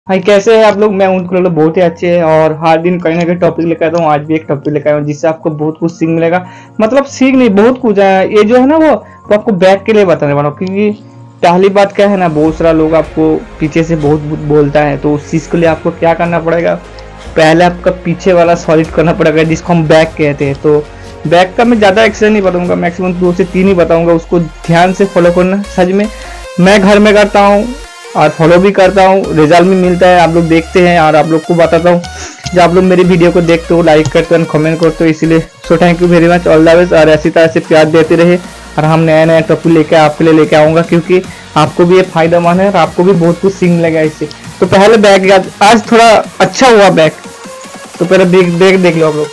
भाई कैसे हैं आप लोग। मैं उनको लोग बहुत ही अच्छे हैं और हर दिन कहीं ना कहीं टॉपिक लेकर आता हूँ। आज भी एक टॉपिक लेकर आया हूँ जिससे आपको बहुत कुछ सीख मिलेगा। मतलब सीख नहीं, बहुत कुछ है ये जो है ना वो तो आपको बैक के लिए बताने वाला हूँ। क्योंकि पहली बात क्या है ना, बहुत सारा लोग आपको पीछे से बहुत बोलता है, तो उस चीज़ के लिए आपको क्या करना पड़ेगा, पहले आपका पीछे वाला सॉलिड करना पड़ेगा जिसको हम बैक कहते हैं। तो बैक का मैं ज़्यादा एक्सरसाइज नहीं बताऊंगा, मैक्सिमम 2 से 3 ही बताऊंगा। उसको ध्यान से फॉलो करना। सच में मैं घर में करता हूँ और फॉलो भी करता हूँ, रिजल्ट भी मिलता है। आप लोग देखते हैं और आप लोग को बताता हूँ। जब आप लोग मेरी वीडियो को देखते हो, लाइक करते हो, कमेंट करते हो, इसलिए so thank you very much, all the best. और ऐसी तरह से प्यार देते रहे और हम नया नया टॉपिक लेके आपके लिए लेके आऊँगा, क्योंकि आपको भी ये फायदेमंद है और आपको भी बहुत कुछ सीख मिलेगा इससे। तो पहले बैक आज थोड़ा अच्छा हुआ बैक, तो पहले देख लो आप लोग।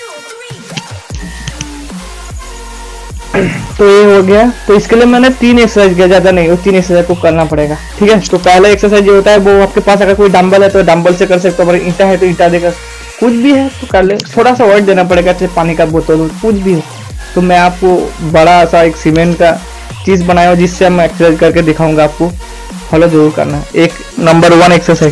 तो ये हो गया। तो इसके लिए मैंने 3 एक्सरसाइज किया, ज्यादा नहीं, वो 3 एक्सरसाइज को करना पड़ेगा। ठीक है। तो पहला एक्सरसाइज जो होता है वो आपके पास अगर कोई डंबल है तो डंबल से कर सकते हो, अगर ईंटा है तो ईंटा देकर, कुछ भी है तो कर ले। थोड़ा सा वेट देना पड़ेगा, जैसे पानी का बोतल, कुछ भी है। तो मैं आपको बड़ा सा एक सीमेंट का चीज बनाया हूँ जिससे मैं एक्सरसाइज करके दिखाऊंगा आपको। फॉलो जरूर करना। एक नंबर 1 एक्सरसाइज।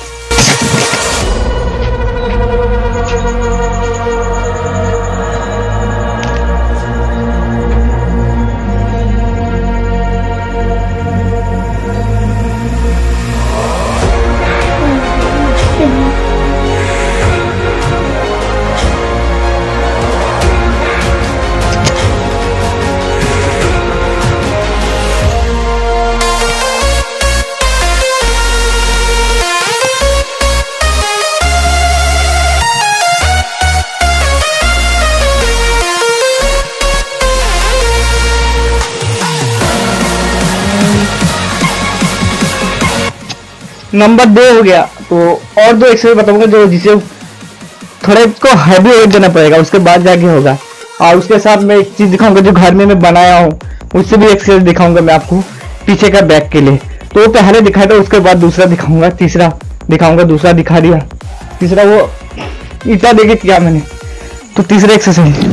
नंबर 2 हो गया। तो और 2 एक्सरसाइज बताऊंगा जो जिसे थोड़ा इसको हैवी वेट देना पड़ेगा, उसके बाद जाके होगा। और उसके साथ मैं एक चीज दिखाऊंगा जो घर में मैं बनाया हूँ, उससे भी एक्सरसाइज दिखाऊंगा मैं आपको पीछे का बैक के लिए। तो पहले दिखाया था, उसके बाद दूसरा दिखाऊंगा, तीसरा दिखाऊंगा, दूसरा दिखा दिया, तीसरा वो ईटा देके किया मैंने। तो तीसरा एक्सरसाइज।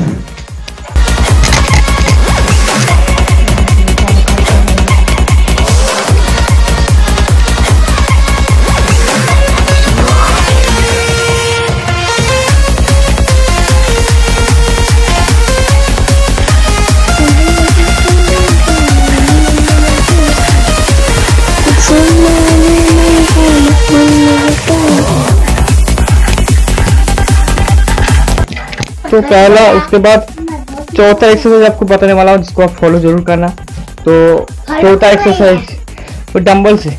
तो पहला, उसके बाद चौथा एक्सरसाइज आपको बताने वाला हूँ जिसको आप फॉलो जरूर करना। तो चौथा एक्सरसाइज तो डंबल से।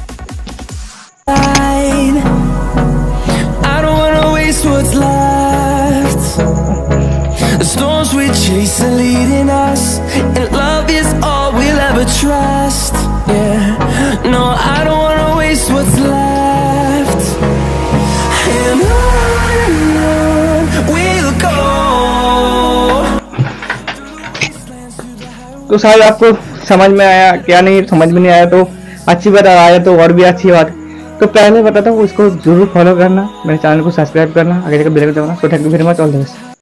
तो शायद आपको समझ में आया, क्या नहीं समझ में नहीं आया तो अच्छी बात, आया तो और भी अच्छी बात। तो पहले बताता हूँ, उसको जरूर फॉलो करना, मेरे चैनल को सब्सक्राइब करना, आगे जाकर बेल आइकन दबाना। So thank you very much, all the best.